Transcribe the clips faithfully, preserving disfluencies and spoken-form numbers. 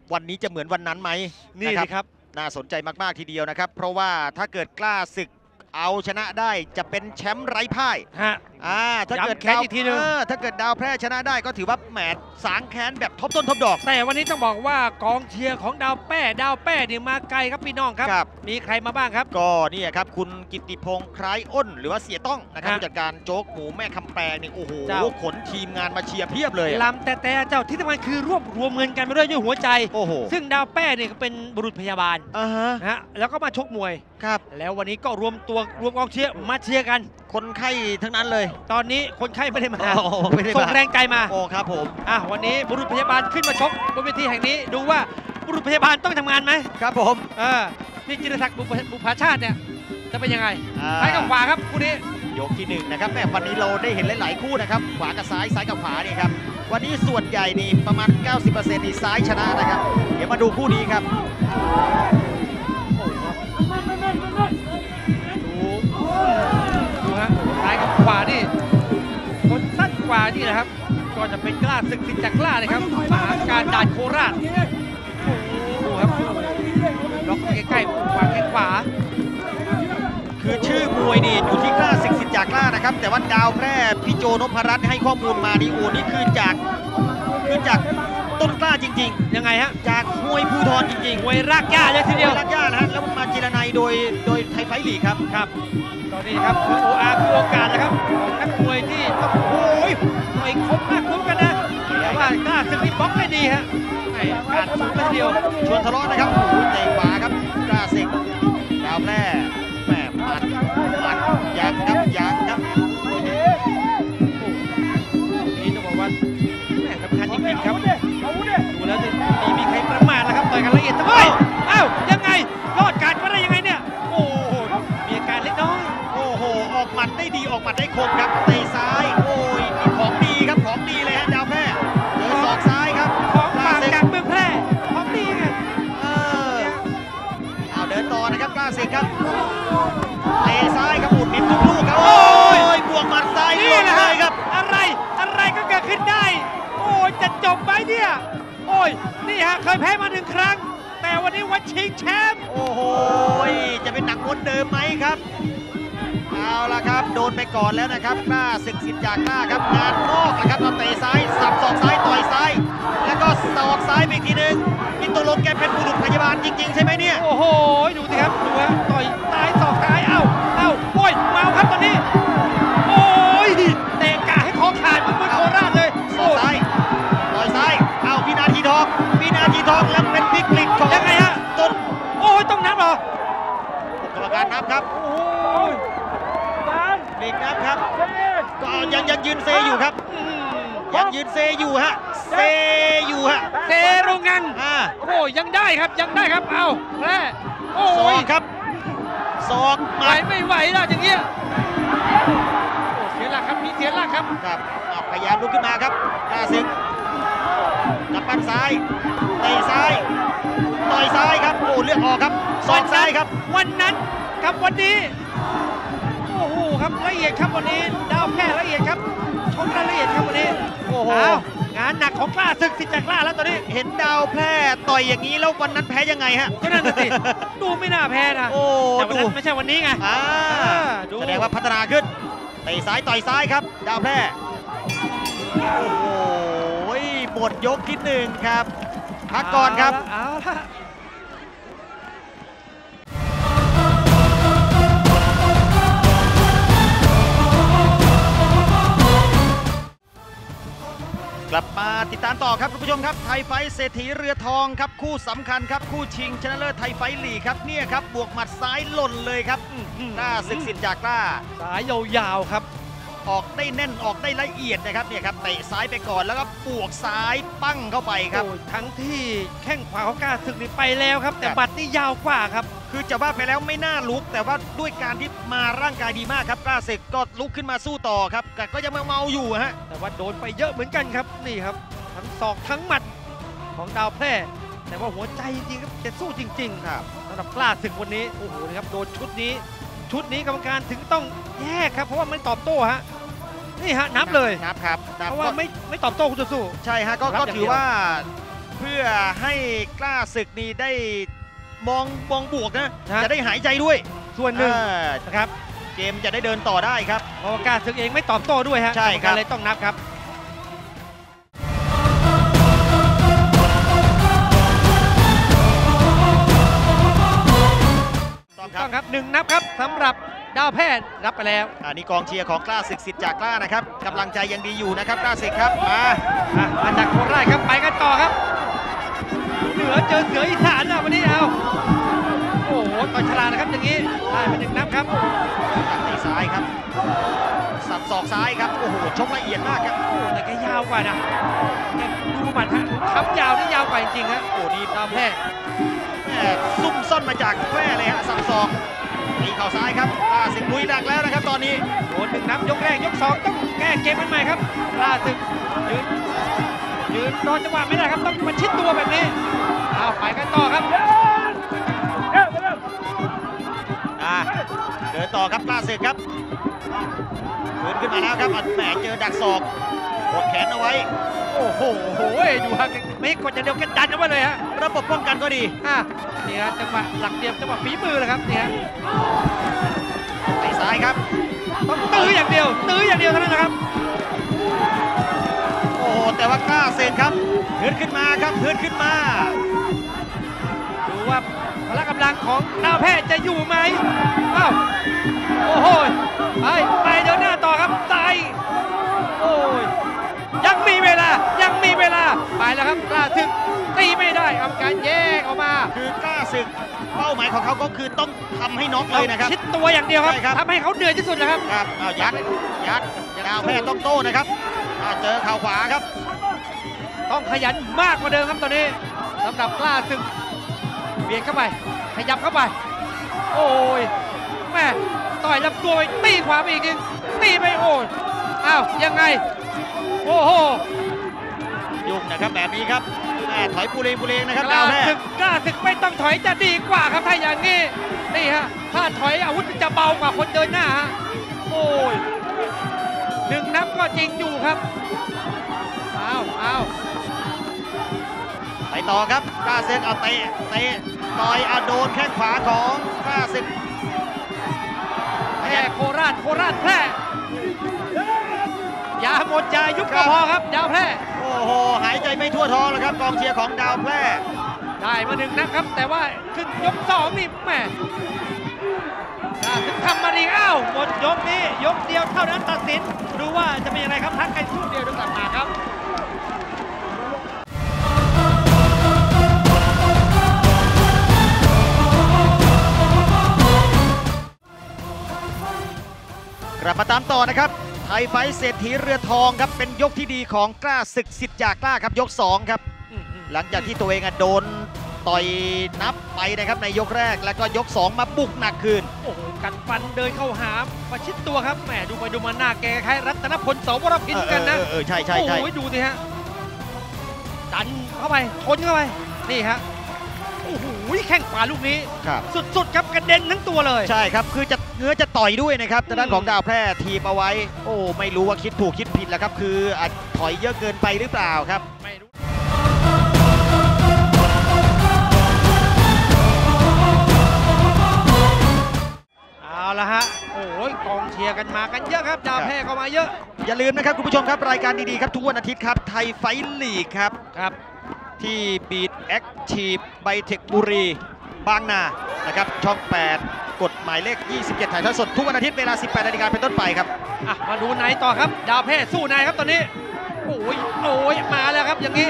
วันนี้จะเหมือนวันนั้นไหมนี่สิครับน่าสนใจมากๆทีเดียวนะครับเพราะว่าถ้าเกิดกล้าศึกเอาชนะได้จะเป็นแชมป์ไร้พ่ายฮะอ่าถ้าเกิดย้ำแค้นอีกทีนึงถ้าเกิดดาวแพร่ชนะได้ก็ถือว่าแหมสางแค้นแบบทบต้นทบดอกแต่วันนี้ต้องบอกว่ากองเชียร์ของดาวแป้ดาวแป้เนี่ยมาไกลครับพี่น้องครับครับมีใครมาบ้างครับก็นี่ครับคุณกิตติพงษ์คล้ายอ้นหรือว่าเสียต้องนะครับฮะผู้จัดการโจ๊กหมูแม่คำแปลงนี่โอ้โหเจ้าขนทีมงานมาเชียร์เพียบเลยลำแต่แต่เจ้าที่สำคัญคือรวบรวมเงินกันมาด้วยด้วยหัวใจโอ้โหซึ่งดาวแป้เนี่ยก็เป็นบุรุษพยาบาลอ่าฮะนะฮะแล้วก็มาชกมวยครับแล้ววันนี้ก็รวมตัวรวมกองเชียร์มาเชียร์กันคนไข้ทั้งนั้นเลยตอนนี้คนไข้ไม่ได้มาโอ้โหไม่ได้มาส่งแรงใจมาโอ้ครับผมอ่ะวันนี้บุรุษพยาบาลขึ้นมาชกบนเวทีแห่งนี้ดูว่าบุรุษพยาบาลต้องทำงานไหมครับผมเออพี่จิรศักดิ์บุพบุพาชาติเนี่ยจะเป็นยังไงอ่าซ้ายกับขวาครับคู่นี้ยกที่หนึ่งนะครับแม่วันนี้เราได้เห็นหลายๆคู่นะครับขวากับซ้ายซ้ายกับขวานี่ครับวันนี้ส่วนใหญ่นี่ประมาณ เก้าสิบเปอร์เซ็นต์ นี่ซ้ายชนะนะครับเดี๋ยวมาดูคู่นี้ครับดูดูฮะซ้ายกับขวานี่คนสั้นกว่านี่นะครับก็จะเป็นกล้าศึกสิทธิ์จากกล้าเลยครับมหาการด่านโคราชโอ้โหดูครับล็อกใกล้ๆขวาแข้งขวาคือชื่อมวยนี่อยู่ที่กล้าศึกสิทธิ์จากกล้านะครับแต่ว่าดาวแพร่พี่โจนพรัตน์ให้ข้อมูลมานี่โอ้นี่คือจากคือจากต้นกล้าจริงยังไงฮะๆ จากมวยภูธรจริงๆมวยรากหญ้าเลยทีเดียวรักย่านะฮะแล้วมันมาจีรนัยโดยโดยไทยไฟท์ลีกครับครับตอนนี้ครับคือ โอ อาร์ คือโอกาสนะครับของนักมวยที่ต้องโอ้ยต่อยคมมากคุ้มกันนะแต่ว่ากล้าศึกนี่บล็อกได้ดีฮะไอ้การสูงเลยทีเดียวชวนทะเลาะนะครับโอ้โหเตะขวาครับกล้าศึกดาวแพร่แหม่หมัดหมัดยังครับยังครับนี่ต้องบอกว่าแม่สำคัญจริงๆครับดูแล้วจะมีมีใครประมาทแล้วครับต่อยกันละเอียดทำไมอ้าวยังไงยอดการมาได้ยังไงเนี่ยโอ้โหมีอาการเล็กน้อยโอ้โหออกหมัดได้ดีออกหมัดได้คมครับเตะซ้ายโอ้ยนี่ของดีครับของดีเลยฮะดาวแพร่เจอศอกซ้ายครับของกล้าฝากศึกจากเมืองแพร่ของดีไงเออเอาเดินต่อนะครับกล้าศึกครับเตะซ้ายครับอุดมิดทุกลูกครับโอ้ยบวกหมัดซ้ายนี่หล่นแหละเลฮะยครับอะไรอะไรก็เกิดขึ้นได้ โอ้ยจะจบไหมเนี่ยโอ้ยนี่ฮะเคยแพ้มาหนึ่งครั้ง แต่วันนี้วันชิงแชมป์โอ้โหจะเป็นหนังม้วนเดิมไหมครับเอาละครับโดนไปก่อนแล้วนะครับกล้าศึกสิทธิ์จากกล้าครับงานนอกนะครับเราเตะซ้ายสับศอกซ้ายต่อยซ้ายแล้วก็ศอกซ้ายไปอีกทีหนึงนี่ตกลงแกเป็นบุรุษพยาบาลจริงๆใช่ไหมเนี่ยโอ้โหดูสิครับดูฮะต่อยซ้ายสอกซ้ายเอ้าเอ้าโอ้ยเมาครับตอนนี้โอ้ยเตะกะให้คอขาดเหมือนมวยโคราชเลยศอกซ้ายต่อยซ้ายเอาวินาทีทองวินาทีทองแล้วเป็นวิกฤตของยังไงฮะต้นโอ้ยต้องนับเหรอกรรมการนับครับโอ้ยเด็กนับครับก็ยังยังยืนเซอยู่ครับอืมยังยืนเซอยู่ฮะเซอยู่ฮะเซโรงงันอ่าโอ้ยยังได้ครับยังได้ครับเอาแพ้โอ้ศอย กครับศอกหไหวมัดไม่ไหวแล้วอย่างเงี้ยโอ้เสียหลักครับมีเสียหลักครับครับอ่ะพยายามลุกขึ้นมาครับกล้าศึกกับปั้นซ้ายเตะซ้ายต่อยซ้ายครับโอ้เลือดออกครับศอกซ้ายครับวันนั้นกับวันนี้โอ้โหครับละเอียดครับวันนี้ดาวแพร่ละเอียดครับชมรายละเอียดครับวันนี้โอ้โหเอางานหนักของกล้าศึกสิทธิ์จากกล้าแล้วตอนนี้เห็นดาวแพร่ต่อยอย่างนี้แล้ววันนั้นแพ้ยังไงฮะก็นั่นน่ะสิดูไม่น่าแพ้นะโอ้แต่วันดูนั้นไม่ใช่วันนี้ไงอ่าดูแสดงว่าพัฒนาขึ้นเตะซ้ายต่อยซ้ายครับ ดาวแพร่โอ้โหหมดยกที่หนึ่งครับ พักก่อนครับเอาละกลับมาติดตามต่อครับคุณผู้ชมครับไทยไฟท์เศรษฐีเรือทองครับคู่สำคัญครับคู่ชิงชนะเลิศไทยไฟท์ลีกครับเนี่ยครับบวกหมัดซ้ายหล่นเลยครับกล้าศึกสิทธิ์จากกล้าสายยาวๆครับออกได้แน่นออกได้ละเอียดนะครับเนี่ยครับเตะซ้ายไปก่อนแล้วก็บวกซ้ายปั้งเข้าไปครับโอ้ยทั้งที่แข้งขวาของกล้าศึกนี่ไปแล้วครับ แต่ครับบัตรนี่ยาวกว่าครับคือจะว่าไปแล้วไม่น่าลุกแต่ว่าด้วยการที่มาร่างกายดีมากครับกล้าศึกก็ลุกขึ้นมาสู้ต่อครับแต่ก็ยังเมาๆอยู่ฮะแต่ว่าโดนไปเยอะเหมือนกันครับนี่ครับทั้งศอกทั้งหมัดของดาวแพร่ แต่ว่าหัวใจจริงๆครับจะสู้จริงๆครับสำหรับกล้าศึกวันนี้โอ้โหนะครับโดนชุดนี้ ชุดนี้กรรมการถึงต้องแยกครับเพราะว่าไม่ตอบโต้ฮะนี่ฮะนับเลยนับครับนับเพราะว่าก็ไม่ไม่ตอบโต้คุณจะสู้ใช่ฮะก็รับก็อย่างถืเดีอยวว่าเพื่อให้กล้าศึกนี่ได้มองมองบวกนะนะจะได้หายใจด้วยส่วนหนึ่งอ่านะครับเกมจะได้เดินต่อได้ครับเพราะว่ากล้าศึกเองไม่ตอบโต้ด้วยฮะใช่ครับกรรมกาเลยต้องนับครับต้องคต้รัอบ งครับหนึ่งนับครับสำหรับดาวแพทย์รับไปแล้วอันนี้กองเชียร์ของกล้าศึกสิทธิ์จากกล้านะครับกำลังใจยังดีอยู่นะครับกล้าศึกครับมาอ่ะมาจากโคราชครับไปกันต่อครับเหนือเจอเสืออีสานนะวันนี้เอาโอ้โหต่อยฉลาดนะครับอย่างนี้ได้ไปหนึ่งนับครับตัดตีซ้ายครับสับศอกซ้ายครับโอ้โหชกละเอียดมากครับโอ้แต่แกยาวกว่านะแกดูหมัดฮะคำยาวนี่ยาวกว่าจริงๆฮะโอ้นี่ดาวแพทย์แม่ซุ่มซ่อนมาจากแพร่เลยฮะสับศอกตีเข่าซ้ายครับกล้าศึกลุยดักแล้วนะครับตอนนี้โดนหนึ่งนับยกแรกยกสองต้องแก้เกมกันใหม่ครับล่าสุดยืนยืนรอจังหวะไม่ได้ครับต้องมาชิดตัวแบบนี้เอาไปกันต่อครับอ่าเดินต่อครับกล้าศึกครับฟื้นขึ้นมาแล้วครับอ่ะแหมเจอดักศอกกดแขนเอาไว้โอ้โหโหดูฮะไม่กดอย่างเดียวแกดันเอาไว้เลยฮะระบบป้องกันก็ดีอ่ะนี่ฮะจังหวะหลักเหลี่ยมจังหวะฝีมือเลยครับนี่ฮะเตะซ้ายครับต้องตื้ออย่างเดียวตื้ออย่างเดียวเท่านั้นนะครับโอ้โหแต่ว่ากล้าศึกครับพื้นขึ้นมาครับพื้นขึ้นมาดูว่าพละกำลังของดาวแพทย์จะอยู่ไหมอ้าวโอ้โหไปไปเดินหน้าต่อครับตายโอ้ยยังมีเวลายังมีเวลาไปแล้วครับล่าถึงตีไม่ได้กรรมการแยกออกมาคือกล้าศึกเป้าหมายของเขาก็คือต้องทำให้น็อกเลยนะครับชิดตัวอย่างเดียวครับใช่ครับทำให้เขาเหนื่อยที่สุดนะครับครับเอายัดยัดดาวแพทย์ต้องโต้นะครับอ่าเจอเข่าขวาครับต้องขยันมากกว่าเดิมครับตอนนี้สำหรับกล้าศึกเบียดเข้าไปขยับเข้าไป โอ้ยแม่ต่อยลำตัวไปตีขวาไปอีกทีตีไปโอ้ยอ้าวยังไงโอ้โหยุ่งนะครับแบบนี้ครับแม่ถอยปูเรงปูเรงนะครับกดาล้าวแพทศึย์กกล้าศึกไม่ต้องถอยจะดีกว่าครับถ้าอย่างนี้นี่ฮะถ้าถอยอาวุธมันจะเบากว่าคนเดินหน้าฮะโอ้ยหนึ่งนับก็จริงอยู่ครับอ้าวอ้าวไปต่อครับกล้าศึกเอาเตะเตะต่อยเอาโดนแข้งขวาของกล้าศึกแพร่โคราชโคราชแพร่ยาหมดยายุบก็พอครับดาวแพร่โอ้โหหายใจไม่ทั่วท้องแล้วครับกองเชียร์ของดาวแพร่ได้มาหนึ่งนับครับ แต่ว่าขึ้นยกสองนี่แหม่กล้าศึกทำมาดีอ้าวหมดยกนี้ยกเดียวเท่านั้นตัดสินดูว่าจะเป็นยังไงครับพักกันครู่เดียวเดี๋ยวกลับมาครับกลับมาตามต่อนะครับไทยไฟท์เศรษฐีเรือทองครับเป็นยกที่ดีของกล้าศึกสิทธิ์จากกล้าครับยกสองครับหลังจากที่ตัวเองอะโดนต่อยนับไปนะครับในยกแรกแล้วก็ยกสองมาบุกหนักคืนโอ้โหกัดฟันเดินเข้าหาประชิดตัวครับแหมดูไปดูมาหน้าแกคล้ายรัตนพลเสาวรพินกันนะเออเออเออใช่ใช่ใช่โอ้ยดูสิฮะดันเข้าไปชนเข้าไปนี่ฮะโอ้โหแข้งขวาลูกนี้ครับสุดๆครับกระเด็นทั้งตัวเลยใช่ครับคือจะเงื้อจะต่อยด้วยนะครับทางด้านอืมของดาวแพร่ทีบเอาไว้ โอ้ไม่รู้ว่าคิดถูกคิดผิดแล้วครับคืออาจถอยเยอะเกินไปหรือเปล่าครับไม่รู้เอาละฮะโอ้ยกองเชียร์กันมากันเยอะครับดาวแพร่ก็มาเยอะอย่าลืมนะครับคุณผู้ชมครับรายการดีๆครับทุกวันอาทิตย์ครับไทยไฟท์ลีกครับครับที่บีดแอคทีฟไบเทคบุรีบางนานะครับช่อง แปด กฎหมายเลข ยี่สิบเจ็ด ถ่ายทอดสดทุกวันอาทิตย์เวลา สิบแปดนาฬิกาเป็นต้นไปครับอ่ะมาดูไหนต่อครับ ดาวแพร่สู้นายครับตอนนี้โอ้ยโอ้ยมาแล้วครับอย่างนี้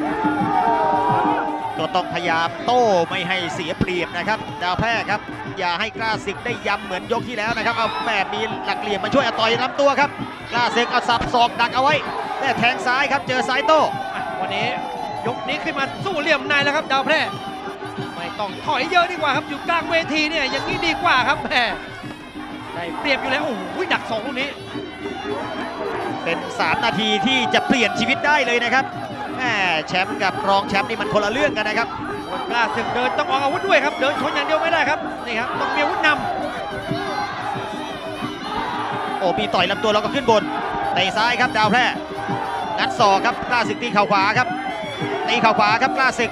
ก็ต้องพยายามโต้ไม่ให้เสียเปรียบนะครับดาวแพร่ครับอย่าให้กล้าศึกได้ย้ำเหมือนยกที่แล้วนะครับเอาแม่มีหลักเหลี่ยมมาช่วยเอาต่อยลำตัวครับกล้าศึกเอาสับศอกดักเอาไว้แต่แทงซ้ายครับเจอซ้ายโต้อ่ะวันนี้ยกนี้ขึ้นมาสู้เหลี่ยมในแล้วครับดาวแพร่ไม่ต้องถอยเยอะดีกว่าครับอยู่กลางเวทีเนี่ยอย่างนี้ดีกว่าครับแหมได้เปรียบอยู่แล้วโอ้โหดักสองลูกนี้เป็นสามนาทีที่จะเปลี่ยนชีวิตได้เลยนะครับแม่แชมป์กับรองแชมป์นี่มันคนละเรื่องกันนะครับคนกล้าศึกเดินต้องออกอาวุธด้วยครับเดินชนอย่างเดียวไม่ได้ครับนี่ครับต้องมีอาวุธนโอ้มีต่อยลำตัวแล้วก็ขึ้นบนเตะซ้ายครับดาวแพร่งัดศอกครับกล้าศึกตีเข่าขวาครับตีเข่าขวาครับกล้าศึก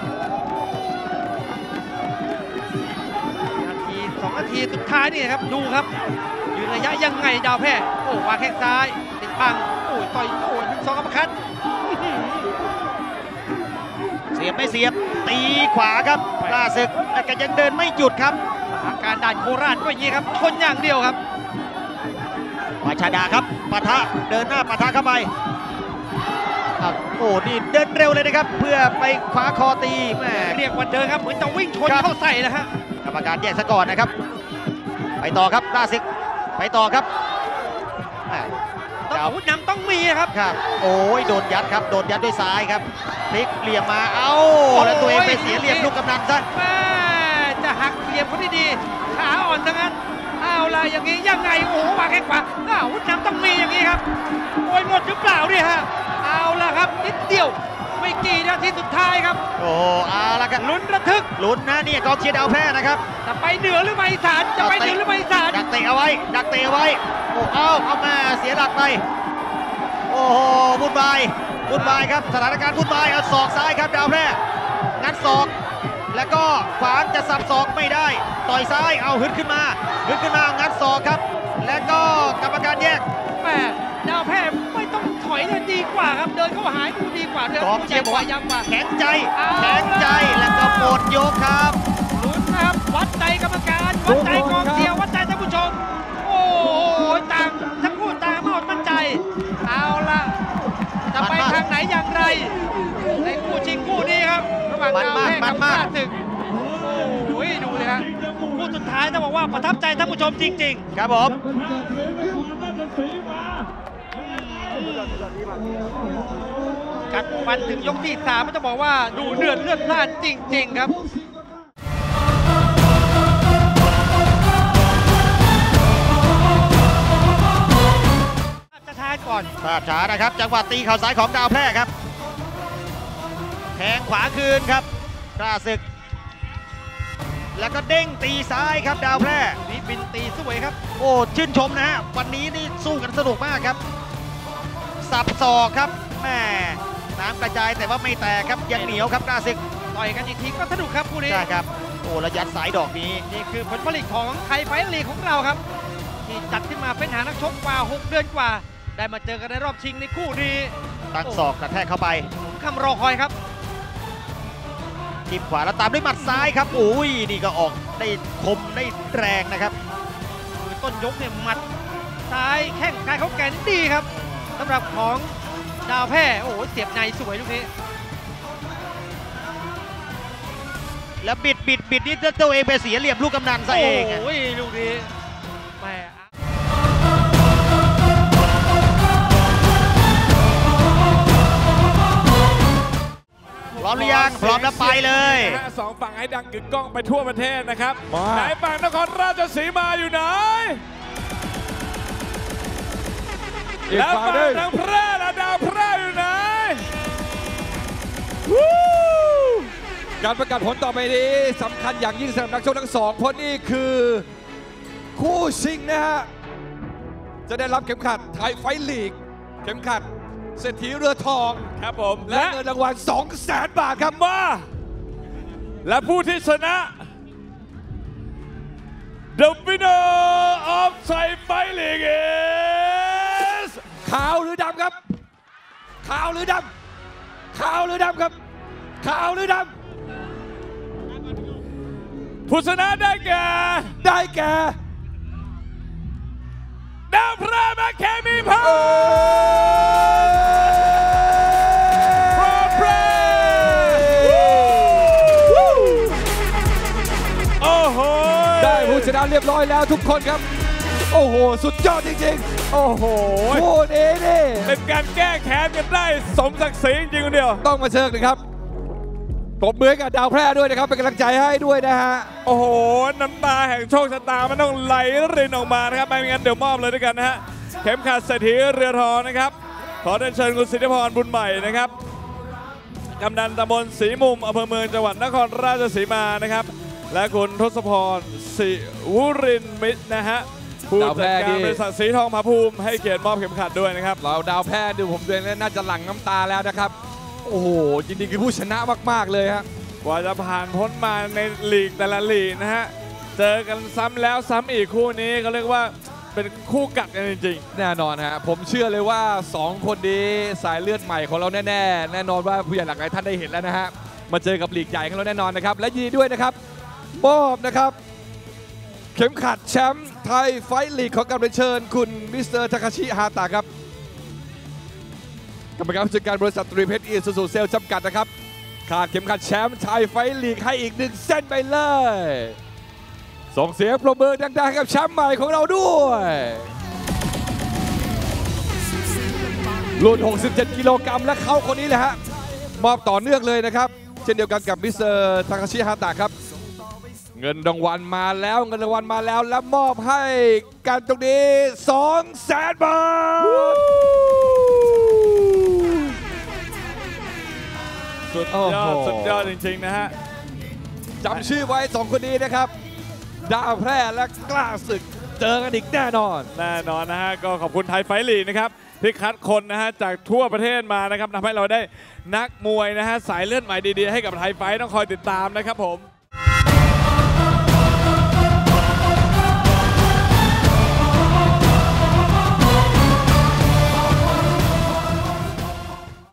นาทีสองนาทีสุดท้ายนี่ครับดูครับยืนระยะยังไงดาวแพร่โอ้วางแข้งซ้ายติดบังโอ้ยต่อยโอ้ยหนึ่งสองอัปเปอร์คัตเสียบไม่เสียบตีขวาครับกล้าศึกแต่ก็ยังเดินไม่หยุดครับอาการด่านโคราชก็อย่างนี้ครับทนอย่างเดียวครับวาชาดาครับปะทะเดินหน้าปะทะเข้าไปโอ้นี่เดินเร็วเลยนะครับเพื่อไปคว้าคอตีแม่เรียกว่าเดินครับเหมือนจะวิ่งชนเข้าใส่นะฮะกรรมการแยกซะก่อนนะครับไปต่อครับกล้าศึกไปต่อครับต้องอาวุธนำต้องมีครับครับโอ้ยโดนยัดครับโดนยัดด้วยซ้ายครับพลิกเหลี่ยมมาเอ้าแล้วตัวเองไปเสียเหลี่ยมลูกกำนันซะแม่จะหักเหลี่ยมคนดีๆขาอ่อนทั้งนั้นเอาล่ะอย่างนี้ยังไงโอ้วางแข้งขวาอาวุธนำต้องมีอย่างนี้ครับโอ้ยหมดหรือเปล่าเนี่ยฮะเอาล่ะครับนิดเดียวไม่กี่นาทีสุดท้ายครับโอ้เอาละกันลุ้นระทึกลุ้นนะนี่กองเชียร์ดาวแพร่นะครับจะไปเหนือหรือไม่อีสานจะไปเหนือหรือไม่อีสานดักเตะเอาไว้ดักเตะเอาไว้โอ้เอาเอามาเสียหลักไปโอ้โหวุ่นวายวุ่นวายครับสถานการณ์วุ่นวายเอาศอกซ้ายครับดาวแพร่งัดศอกแล้วก็ขวางจะสับศอกไม่ได้ต่อยซ้ายเอาฮึดขึ้นมาฮึดขึ้นมางัดศอกครับแล้วก็กรรมการแยกแม่ดาวแพร่ไม่ต้องถอยเลยดีกว่าครับเดินเข้าหาดูดีกว่าเดินกองเชียร์บอกว่ายังกว่าแข็งใจแข็งใจแล้วก็หมดยกครับลุ้นนะครับวัดใจกรรมการวัดใจกองเชียร์วัดใจท่านผู้ชมโอ้ยต่างทั้งคู่ต่างหมดมั่นใจเอาละจะไปทางไหนอย่างไรในคู่ชิงคู่นี้ครับระหว่างดาวแพร่กับกล้าศึกโอ้ยดูเลยครับคู่สุดท้ายต้องบอกว่าประทับใจท่านผู้ชมจริงๆครับผมกัดฟันถึงยกที่สามไม่ต้องบอกว่าดูเลือดเลือดพล่านจริงๆครับจะท้ายก่อนภาพช้านะครับจังหวะตีเข่าซ้ายของดาวแพร่ครับแทงขวาคืนครับกล้าศึกแล้วก็เด้งตีซ้ายครับดาวแพร่นี่บินตีสวยครับโอ้ชื่นชมนะฮะวันนี้นี่สู้กันสนุกมากครับสับศอกครับแม่น้ำกระจายแต่ว่าไม่แตกครับยังเหนียวครับกล้าศึกต่อยกันอีกทีก็สนุกครับคู่นี้ใช่ครับโอ้ระยัดสายดอกนี้นี่คือผลผลิตของไทยไฟท์ลีกของเราครับที่จัดขึ้นมาเป็นหานักชกกว่าหกเดือนกว่าได้มาเจอกันในรอบชิงในคู่นี้ตั้งศอกกระแทกเข้าไปคำรอคอยครับทิ่มขวาแล้วตามด้วยหมัดซ้ายครับอุ้ยนี่ก็ออกได้คมได้แรงนะครับต้นยกเนี่ยหมัดซ้ายแข้งซ้ายเขาแก่นดีครับสำหรับของดาวแพร่โอ้โหเสียบในสวยลูกนี้แล้วบิดบิดบิดนี่ตัวเองไปเสียเหลี่ยมลูกกำนันซะเองโอ้ยลูกนี้แม่พร้อมหรือยังพร้อมแล้วไปเลยสองฝั่งให้ดังกึกก้องไปทั่วประเทศนะครับไหนฝั่งนครราชสีมาอยู่ไหนแล้วฝั่งทางแพร่และดาวแพร่อยู่ไหนการประกาศผลต่อไปนี้สำคัญอย่างยิ่งสำหรับนักชกทั้งสองเพราะนี่คือคู่ชิงนะฮะจะได้รับเข็มขัดไทยไฟท์ลีกเข็มขัดเศรษฐีเรือทองครับผมและเงินรางวัล สองแสน บาทครับมาและผู้ที่ชนะ The winner of Thai Fight League is ขาวหรือดำครับขาวหรือดำขาวหรือดำครับขาวหรือดำผู้ชนะได้แก่ได้แก่ดาวแพร่แมคเคมีพาชนะเรียบร้อยแล้วทุกคนครับโอ้โหสุดยอดจริงๆโอ้โหโคตรเอนี่เป็นการแก้แค้นกันได้สมศักดิ์ศรีจริงๆคนเดียวต้องมาเชิญนะครับปรบมือกับดาวแพร่ด้วยนะครับเป็นกำลังใจให้ด้วยนะฮะโอ้โหน้ำตาแห่งโชคชะตามันต้องไหลรินออกมานะครับไม่งั้นเดี๋ยวมอบเลยด้วยกันนะฮะเข็มขัดเศรษฐีเรือทองนะครับขอเรียนเชิญคุณสิทธิพรบุญใหม่นะครับกำนันตำบลศรีมุมอำเภอเมืองจังหวัดนครราชสีมานะครับและคุณทศพรศิวุรินมิตรนะฮะผู้จัดการบริษัทสีทองผาภูมิให้เกียรติมอบเข็มขัดด้วยนะครับเราดาวแพร่ดูผมเองน่าจะหลั่งน้ำตาแล้วนะครับโอ้โหจริงๆคือผู้ชนะมากๆเลยฮะกว่าจะผ่านพ้นมาในลีกแต่ละลีกนะฮะ เจอกันซ้ำแล้วซ้ำอีกคู่นี้เขาเรียกว่าเป็นคู่กัดกันจริงแน่นอนฮะผมเชื่อเลยว่า สอง คนนี้สายเลือดใหม่ของเราแน่ๆแน่นอนว่าผู้ใหญ่หลากหลายท่านได้เห็นแล้วนะฮะมาเจอกับลีกใหญ่ของเราแน่นอนนะครับและยินดีด้วยนะครับมอบนะครับเข็มขัดแชมป์ไทยไฟท์ลีกของการเชิญคุณมิสเตอร์ทาคาชิฮาตะครับกรรมการผู้จัดการบริษัทตรีเพชรอีซูซูเซลจำกัดนะครับขาดเข็มขัดแชมป์ไทยไฟท์ลีกให้อีกหนึ่งเส้นไปเลยส่งเสียงปรบมือดังๆกับแชมป์ใหม่ของเราด้วยรุ่นหกสิบเจ็ดกิโลกรัมและเขาคนนี้แหละฮะมอบต่อเนื่องเลยนะครับเช่นเดียวกันกับมิสเตอร์ทาคาชิฮาตะครับเงินรางวัลมาแล้วเงินรางวัลมาแล้วและมอบให้กันตรงนี้สองแสนบาทๆ สุดยอดโอ้โหสุดยอดจริงๆนะฮะจำชื่อไว้สองคนนี้นะครับดาวแพร่และกล้าศึกเจอกันอีกแน่นอนแน่นอนนะฮะก็ขอบคุณไทยไฟท์ลีกนะครับที่คัดคนนะฮะจากทั่วประเทศมานะครับทำให้เราได้นักมวยนะฮะสายเลือดใหม่ดีๆให้กับไทยไฟท์ต้องคอยติดตามนะครับผม